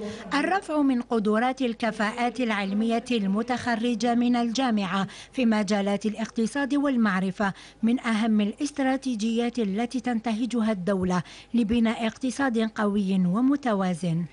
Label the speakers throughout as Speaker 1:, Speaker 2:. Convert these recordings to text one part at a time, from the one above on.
Speaker 1: الرفع من قدرات الكفاءات العلمية المتخرجة من الجامعة في مجالات الاقتصاد والمعرفة من أهم الاستراتيجيات التي تنتهجها الدولة لبناء اقتصاد قوي ومتوازن.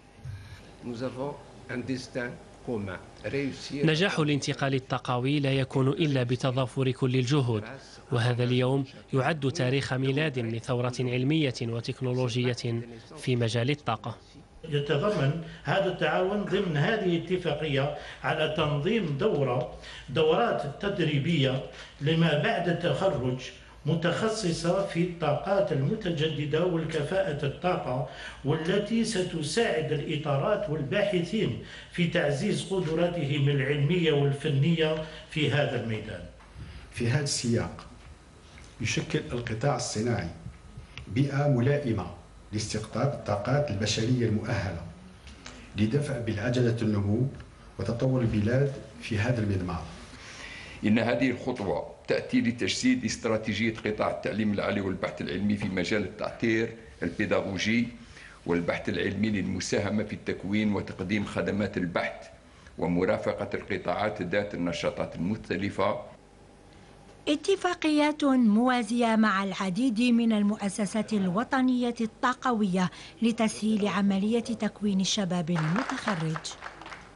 Speaker 2: نجاح الانتقال الطاقوي لا يكون إلا بتضافر كل الجهود، وهذا اليوم يعد تاريخ ميلاد لثورة علمية وتكنولوجية في مجال الطاقة.
Speaker 3: يتضمن هذا التعاون ضمن هذه الاتفاقية على تنظيم دورات تدريبية لما بعد التخرج متخصصة في الطاقات المتجددة والكفاءة الطاقة، والتي ستساعد الإطارات والباحثين في تعزيز قدراتهم العلمية والفنية في هذا الميدان.
Speaker 4: في هذا السياق يشكل القطاع الصناعي بيئة ملائمة لاستقطاب الطاقات البشرية المؤهلة لدفع بالعجلة النمو وتطور البلاد في هذا المضمار.
Speaker 5: إن هذه الخطوة تأتي لتجسيد استراتيجية قطاع التعليم العالي والبحث العلمي في مجال التأطير البيداغوجي والبحث العلمي للمساهمة في التكوين وتقديم خدمات البحث ومرافقة القطاعات ذات النشاطات المختلفة.
Speaker 1: اتفاقيات موازية مع العديد من المؤسسات الوطنية الطاقوية لتسهيل عملية تكوين الشباب المتخرج.